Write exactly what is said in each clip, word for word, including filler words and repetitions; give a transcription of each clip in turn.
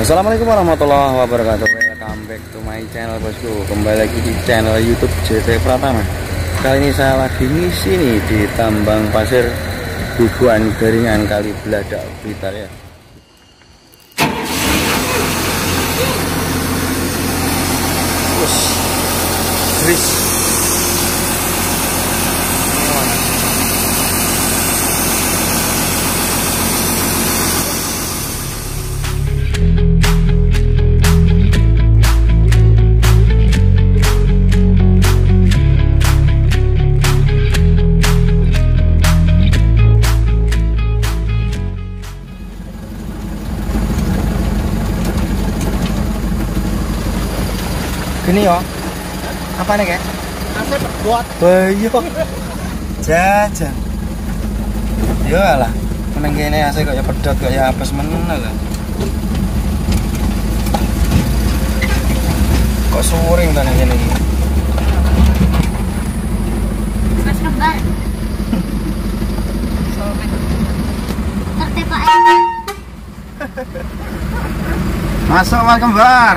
Assalamualaikum warahmatullahi wabarakatuh. Welcome back to my channel bosku. Kembali lagi di channel YouTube J T Pratama. Kali ini saya lagi ngisi nih di tambang pasir Bubuan Garingan Kali Bladak Blitar ya. Us, Chris. Ini yo, apa nih kayak? Nasi pedot. Bayo, jajan. Yo lah, meneng kene ase kok ya pedot kok ya apes menen lah. Kok suring ta nang kene iki? Mas kembar. Tertepak. Masuk Mas Kembar.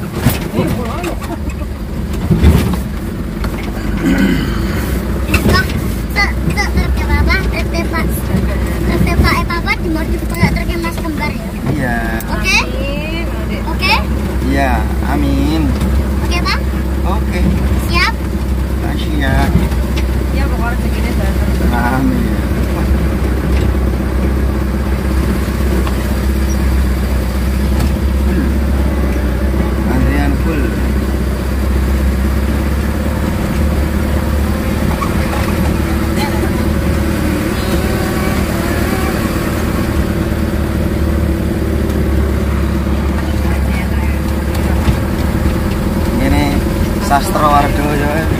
Iya. Oke? Oke? Iya, amin. Oke, Bang? Oke. Siap? Siap. Ya, pokoknya segini saja. Amin. Full. Antrian full. Sastra Wardoyo ya.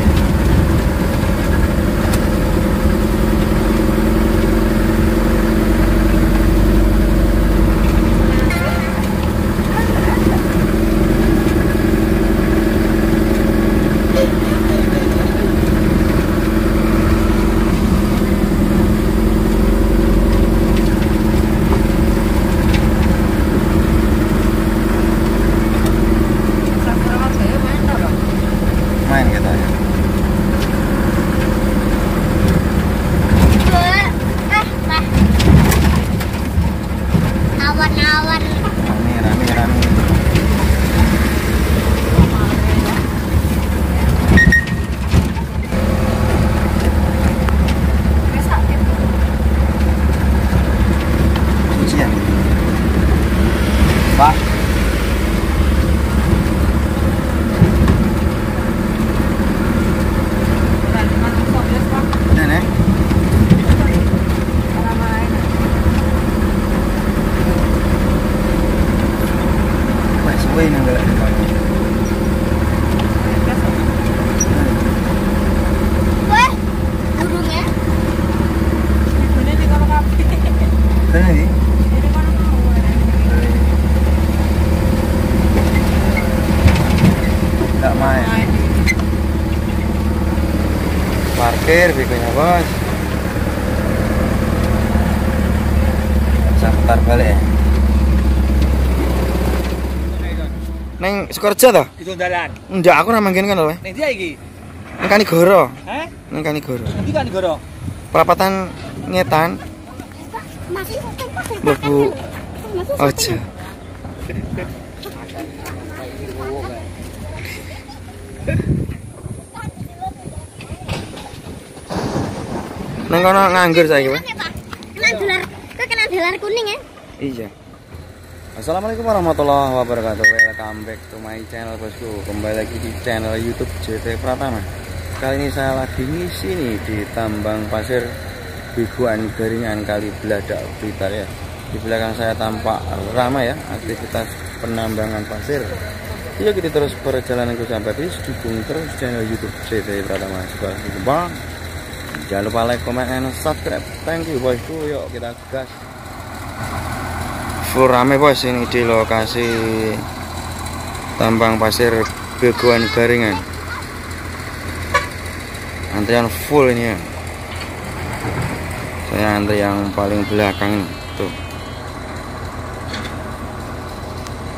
Main kita ya. Awan-awan. Rame rame rame. Cucian. Pak. Wih, nang galak depan. Wah, burungnya. Burungnya di kamar kafe. Kene iki. Di mana mau? Enggak main. Parkir bikonya, Bos. Sampai balik ya. Neng Sukorejo toh? Itu dalan. Enggak, aku nang manggen kan lho. Ning dia iki. Nang Kanigoro. Hah? Nang Kanigoro. Nanti kan digoro. Perapatan Ngetan. Masih Mlebu Ojo. Nang kono nganggur saiki, Pak. Kena dolar. Kok kena dolar kuning ya? Iya. Assalamualaikum warahmatullahi wabarakatuh. Welcome back to my channel bosku. Kembali lagi di channel YouTube J T Pratama. Kali ini saya lagi ngisi nih di tambang pasir Bubuan Garingan Kali Bladak Blitar ya. Di belakang saya tampak ramai ya aktivitas penambangan pasir. Yuk kita terus perjalanan ke sampai habis. Dukung terus channel YouTube J T Pratama. Sekarang jumpa. Jangan lupa like, comment, and subscribe. Thank you bosku. Yuk kita gas. Full rame bos ini di lokasi tambang pasir Bubuan Garingan. Antrian full ini ya. Saya antri yang paling belakang tuh.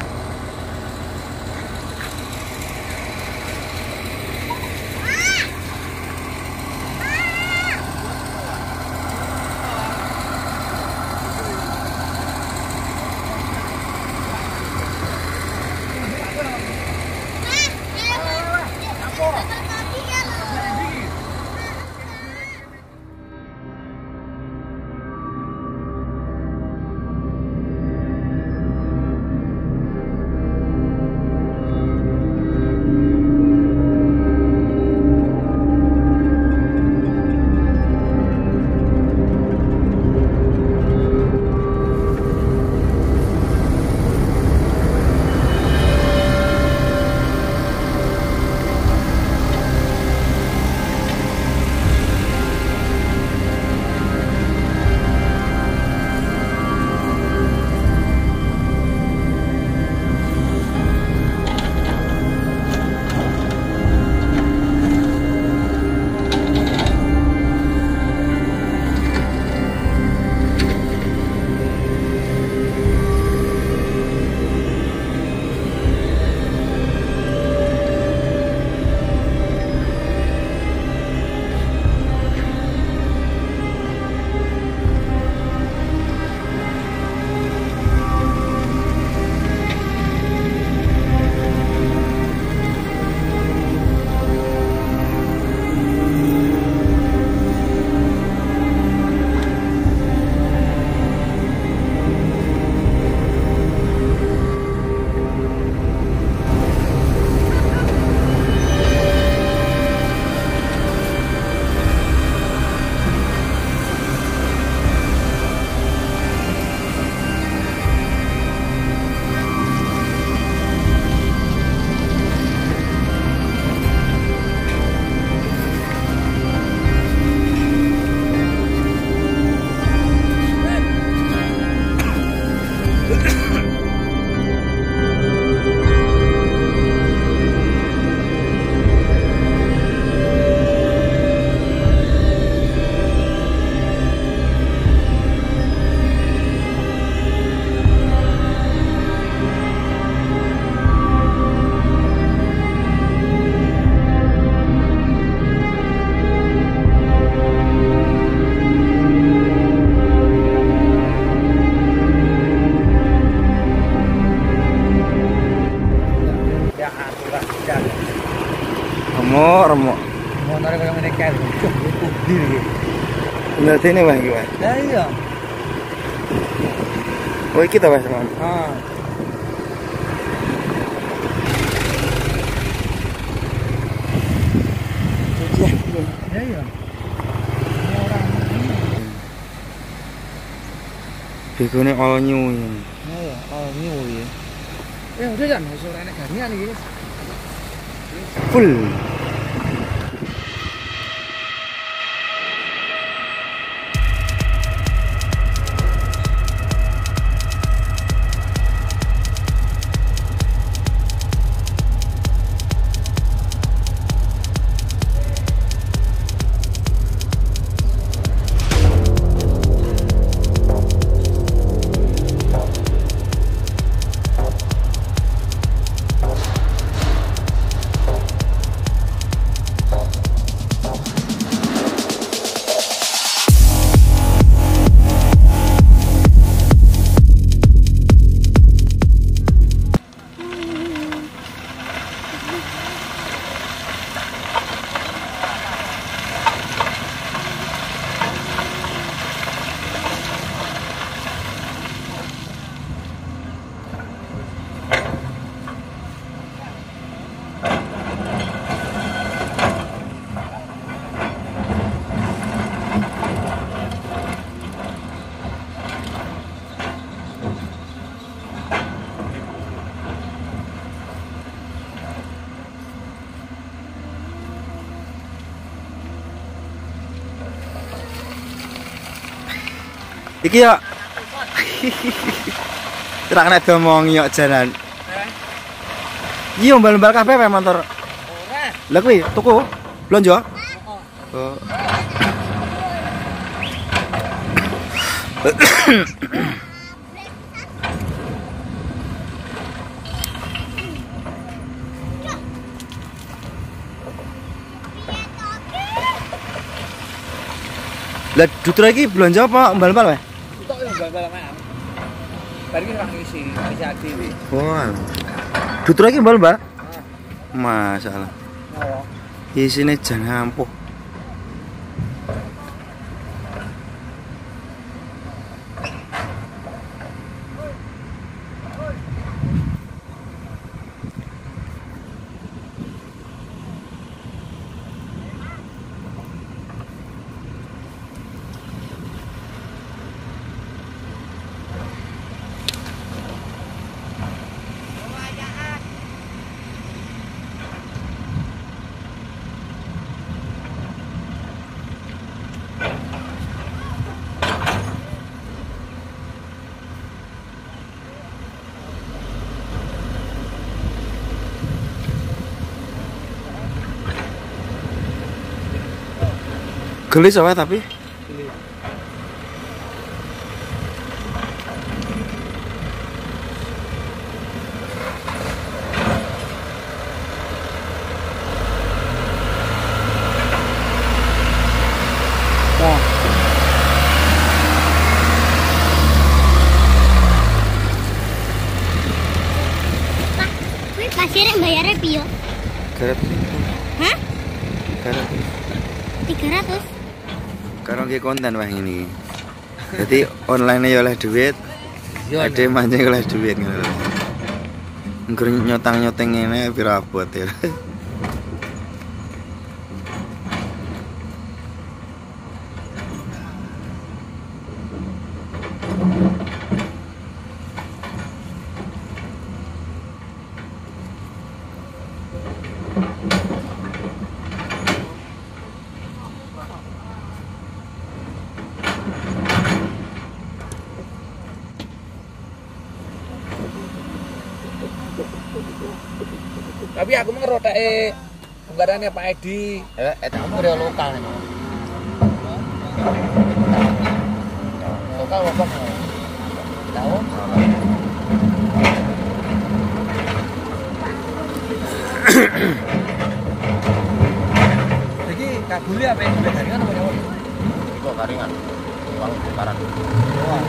Budi iki. Ladene wae iki wae. Lah iya. Oh iki ta Mas. Ah. Ya iya. Begone all new ini. Ya, oh new ya. Ya udah kan, sore nek gantian iki. Full. Iki ya. Terak nek domongi yo jalan. Iya mbal-mbal kabeh wae motor. Ora. Lah kuwi tuku blonjo? Oh. Lah dutur iki blonjo apa mbal-mbal wae? Tok yo bal-bal mak. Bar iki ra ngisi, ngisi dhewe. Oh. Dutur iki mbal-mbal? Masalah. Oh. Isine jan ampuh. Gelis apa tapi? Nah. Pak, kuwi pasire bayare piye? Garap. Hah? Garap. tiga ratus. Karo nggih konten wah ngene iki. Dadi online ya oleh duit. Yo. Ade mancing oleh duit ngono lho. Nggur nyotang-nyoteng ngene pira abot ya. Tapi aku mau ngerotake unggarannya Pak Edi. Eh, eta kamu udah lokal nih. Lokal lokal. Tahu? Jadi kabuli apa yang udah garingan apa nyawa? Itu garingan. Uang bakaran. Wah.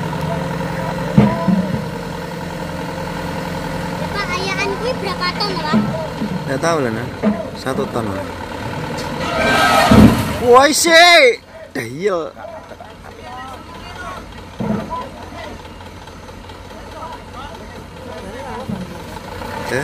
Pak, ayaan kuwi berapa ton, Pak? Enggak tahu lah nah. Satu ton lah. Woi sih, dahil. Eh?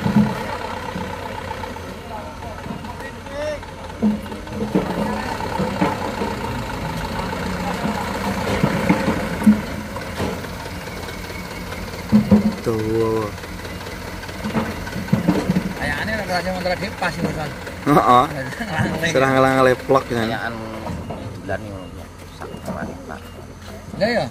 Tuh. Kayaknya ada kerja motor dia pas ini kan. Heeh. Serang ngelang leplok kan. Kayaan bulan ini sak kemarin Pak. Ya ya.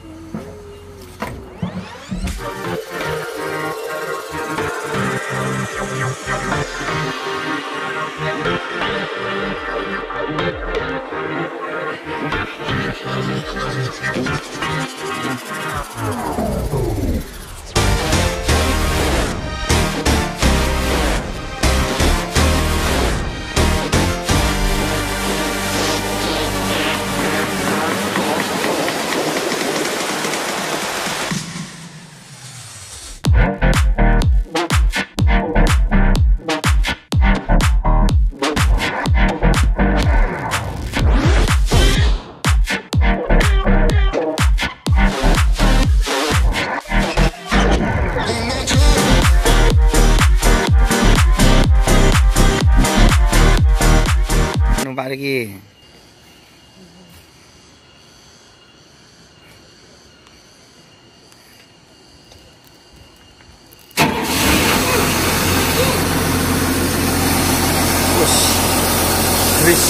Numpak lagi. Chris.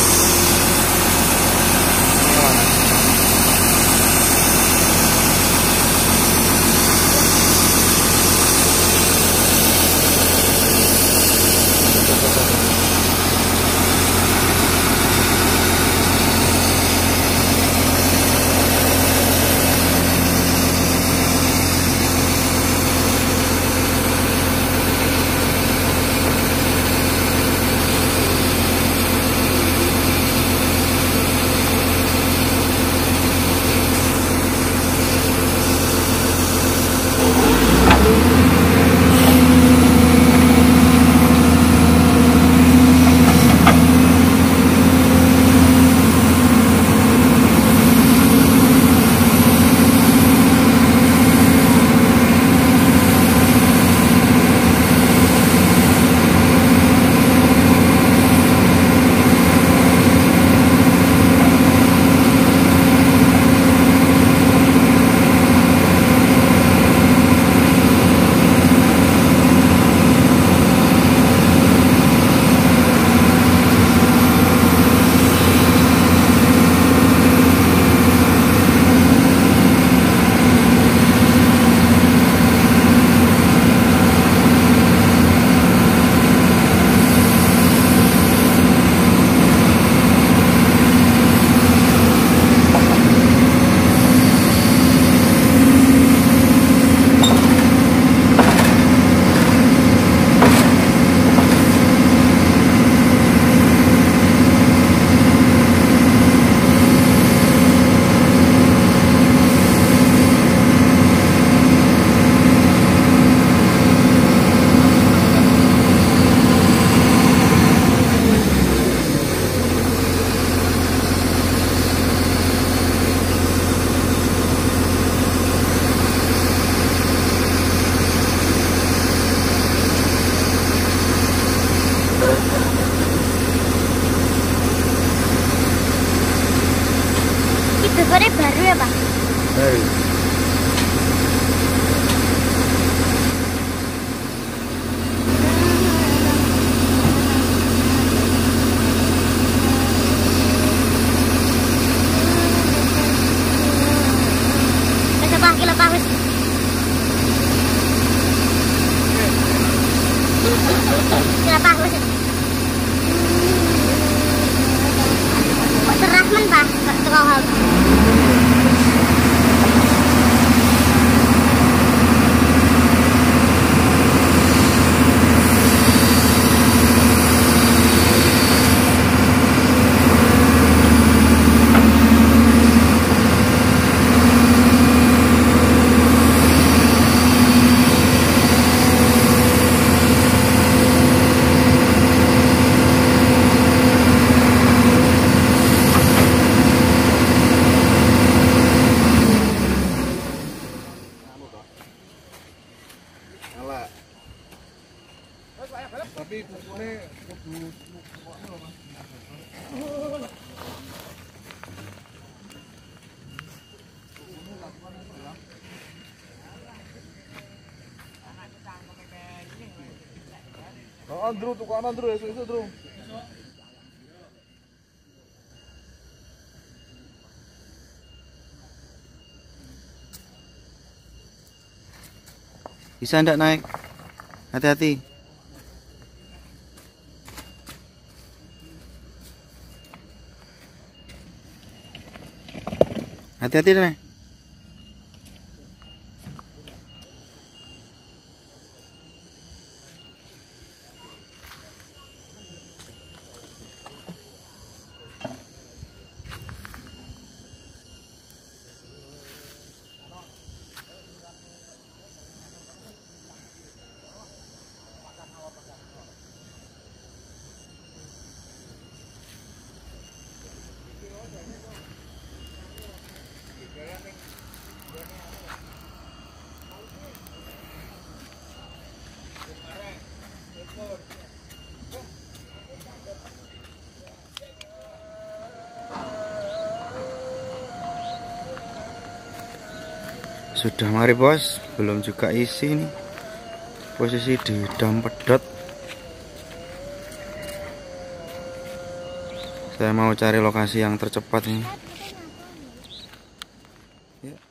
Itu bebernya baru ya Pak? Baru. Bisa Pak, kilo Pak wis. Kilo Pak wis. Kok cerah men Pak, tukang hal. tukono ndru, tukono ndru esuk-esuk ndru. Bisa ndak naik? Hati-hati. Hati-hati deh. Sudah mari bos, belum juga isi nih. Posisi di dam pedot. Saya mau cari lokasi yang tercepat ini. Ya.